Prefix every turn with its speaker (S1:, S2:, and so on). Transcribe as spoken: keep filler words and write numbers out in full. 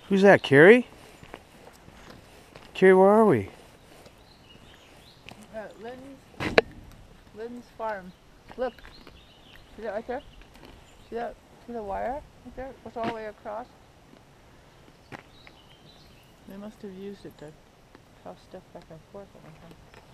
S1: Who's that, Carrie? Carrie, where are we?
S2: Uh, Lynn's, Lynn's farm. Look, see that right there? See that? See the wire right there? It goes all the way across. They must have used it to toss stuff back and forth at one time.